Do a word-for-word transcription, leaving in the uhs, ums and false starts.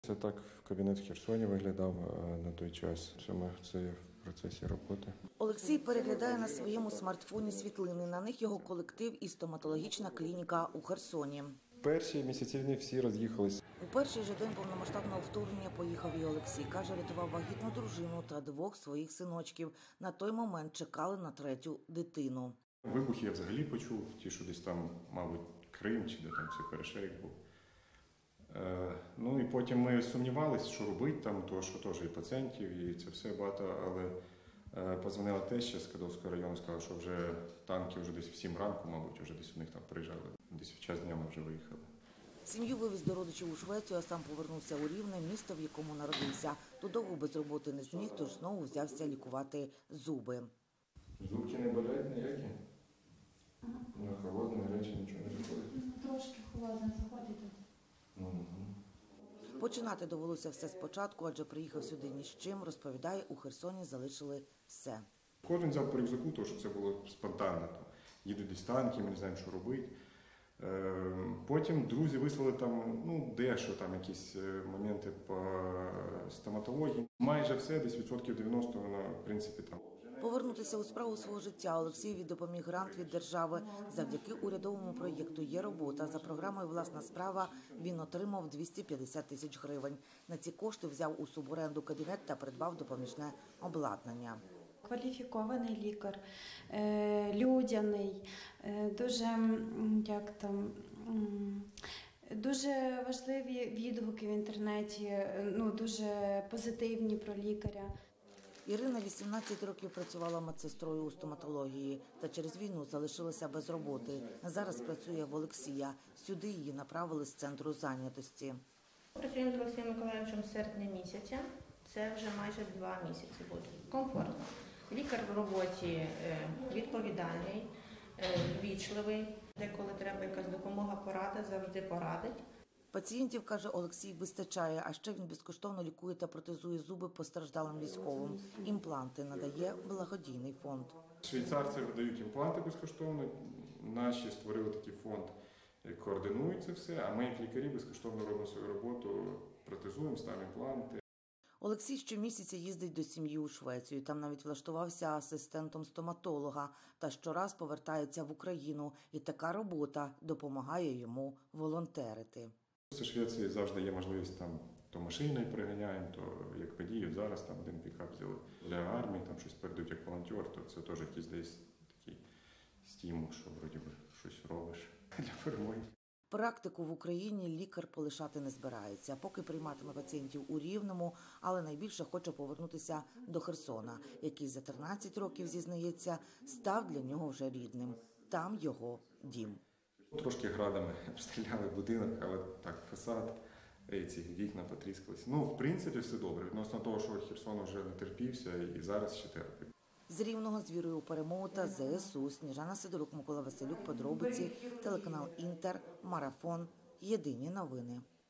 Це так кабінет в Херсоні виглядав на той час. Саме це в процесі роботи. Олексій переглядає на своєму смартфоні світлини. На них його колектив і стоматологічна клініка у Херсоні. Перші місяці війни всі роз'їхались. У перший же день повномасштабного вторгнення поїхав і Олексій. Каже, рятував вагітну дружину та двох своїх синочків. На той момент чекали на третю дитину. Вибухи я взагалі почув, ті, що десь там, мабуть, Крим чи де там цей перешейк був. Е, ну і потім ми сумнівалися, що робити там, то що теж і пацієнтів, і це все багато, але е, подзвонила теща з Кадовського району, сказала, що вже танки вже десь в сім ранку, мабуть, вже десь у них там приїжджали, десь в час дня ми вже виїхали. Сім'ю вивіз до родичів у Швецію, а сам повернувся у Рівне, місто, в якому народився. Тут довго без роботи не зміг, тож знову взявся лікувати зуби. Зубки не болять ніякі? Ага. На холодне, гаряче нічого не заходить? Ну, трошки холодно заходить тут. Угу. Починати довелося все спочатку, адже приїхав сюди ні з чим, розповідає, у Херсоні залишили все. Кожен взяв по рюкзаку, тому що це було спонтанно. Там, їдуть десь танки, ми не знаємо, що робити. Потім друзі вислали там, ну, дещо, там якісь моменти по стоматології. Майже все, десь відсотків дев'яносто, воно, в принципі, там. Повернутися у справу свого життя Олексієві допоміг грант від держави. Завдяки урядовому проєкту «Є робота». За програмою «Власна справа» він отримав двісті п'ятдесят тисяч гривень. На ці кошти взяв у суборенду кабінет та придбав допоміжне обладнання. Кваліфікований лікар, людяний, дуже, як там, дуже важливі відгуки в інтернеті, ну, дуже позитивні про лікаря. Ірина вісімнадцять років працювала медсестрою у стоматології та через війну залишилася без роботи. Зараз працює в Олексія. Сюди її направили з центру зайнятості. Працюємо з Олексієм Миколаївичем з серпня місяця. Це вже майже два місяці буде. Комфортно. Лікар в роботі відповідальний, ввічливий. Деколи треба якась допомога, порада, завжди порадить. Пацієнтів, каже Олексій, вистачає, а ще він безкоштовно лікує та протезує зуби постраждалим військовим. Імпланти надає благодійний фонд. Швейцарці видають імпланти безкоштовно, наші створили такий фонд, координує це все, а ми як лікарі безкоштовно робимо свою роботу, протезуємо, ставимо імпланти. Олексій щомісяця їздить до сім'ї у Швецію, там навіть влаштувався асистентом стоматолога та щораз повертається в Україну. І така робота допомагає йому волонтерити. В Швеції завжди є можливість там то машиною приганяємо, то як подіїв. Зараз там один пікап взяли для армії, там щось передають як волонтер, то це теж якийсь десь такий стимул, що вроді би щось робиш для перемоги. Практику в Україні лікар полишати не збирається, поки прийматиме пацієнтів у Рівному, але найбільше хоче повернутися до Херсона, який за тринадцять років, зізнається, став для нього вже рідним. Там його дім. Трошки градами обстріляли будинок, але так, фасад, ці вікна потріскалися. Ну, в принципі, все добре. Відносно того, що Херсон вже не терпівся і зараз ще терпить. З Рівного з вірою у перемогу та зе ес у. Сніжана Сидорук, Микола Василюк, подробиці, телеканал Інтер, Марафон, Єдині новини.